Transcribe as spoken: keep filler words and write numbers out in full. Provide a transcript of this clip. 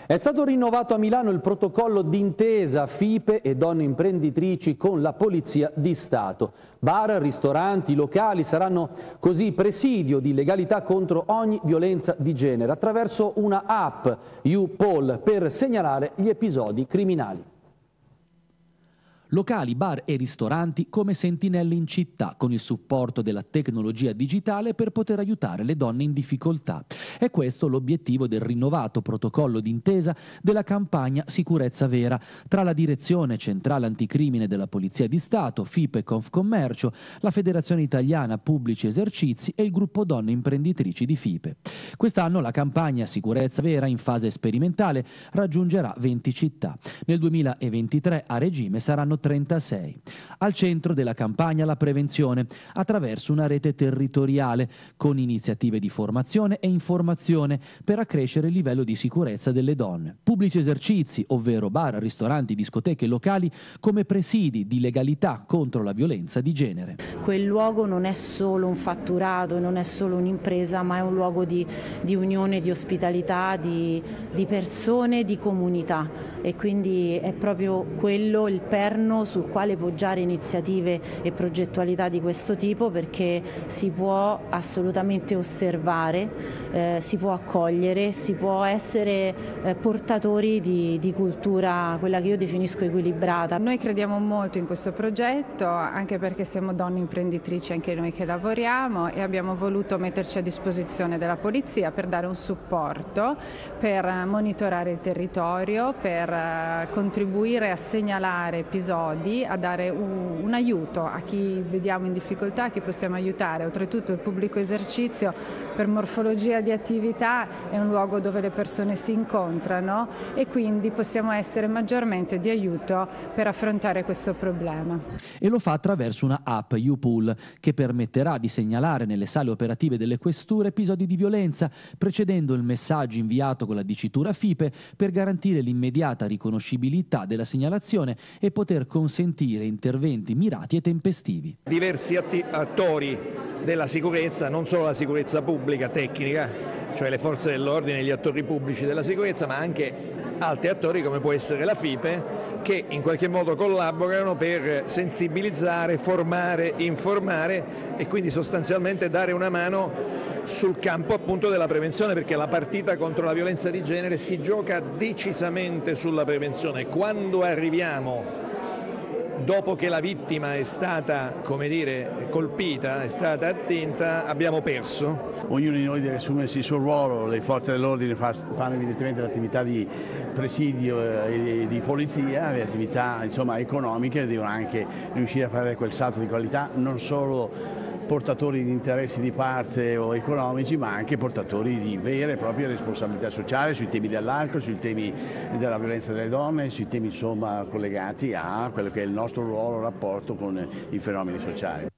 È stato rinnovato a Milano il protocollo d'intesa F I P E e donne imprenditrici con la Polizia di Stato. Bar, ristoranti, locali saranno così presidio di legalità contro ogni violenza di genere attraverso una app YouPol per segnalare gli episodi criminali. Locali, bar e ristoranti come sentinelle in città, con il supporto della tecnologia digitale per poter aiutare le donne in difficoltà. È questo l'obiettivo del rinnovato protocollo d'intesa della campagna Sicurezza Vera tra la Direzione Centrale Anticrimine della Polizia di Stato, F I P E e Confcommercio, la Federazione Italiana Pubblici Esercizi e il gruppo donne imprenditrici di F I P E. Quest'anno la campagna Sicurezza Vera in fase sperimentale raggiungerà venti città. Nel duemilaventitré a regime saranno trentasei. Al centro della campagna la prevenzione attraverso una rete territoriale con iniziative di formazione e informazione per accrescere il livello di sicurezza delle donne. Pubblici esercizi, ovvero bar, ristoranti, discoteche locali come presidi di legalità contro la violenza di genere. Quel luogo non è solo un fatturato, non è solo un'impresa, ma è un luogo di, di unione, di ospitalità, di, di persone, di comunità, e quindi è proprio quello il perno sul quale poggiare iniziative e progettualità di questo tipo, perché si può assolutamente osservare, eh, si può accogliere, si può essere eh, portatori di, di cultura, quella che io definisco equilibrata. Noi crediamo molto in questo progetto, anche perché siamo donne imprenditrici anche noi che lavoriamo, e abbiamo voluto metterci a disposizione della polizia per dare un supporto, per monitorare il territorio, per eh, contribuire a segnalare episodi, a dare un, un aiuto a chi vediamo in difficoltà, a chi possiamo aiutare. Oltretutto il pubblico esercizio, per morfologia di attività, è un luogo dove le persone si incontrano e quindi possiamo essere maggiormente di aiuto per affrontare questo problema. E lo fa attraverso una app YouPol che permetterà di segnalare nelle sale operative delle questure episodi di violenza, precedendo il messaggio inviato con la dicitura F I P E per garantire l'immediata riconoscibilità della segnalazione e poter consentire interventi mirati e tempestivi. Diversi attori della sicurezza, non solo la sicurezza pubblica tecnica, cioè le forze dell'ordine e gli attori pubblici della sicurezza, ma anche altri attori come può essere la F I P E, che in qualche modo collaborano per sensibilizzare, formare, informare e quindi sostanzialmente dare una mano sul campo appunto della prevenzione, perché la partita contro la violenza di genere si gioca decisamente sulla prevenzione. Quando arriviamo dopo che la vittima è stata, come dire, colpita, è stata attinta, abbiamo perso. Ognuno di noi deve assumersi il suo ruolo, le forze dell'ordine fanno evidentemente l'attività di presidio e di polizia, le attività insomma, economiche devono anche riuscire a fare quel salto di qualità, non solo portatori di interessi di parte o economici, ma anche portatori di vere e proprie responsabilità sociali sui temi dell'alcol, sui temi della violenza delle donne, sui temi insomma collegati a quello che è il nostro ruolo, rapporto con i fenomeni sociali.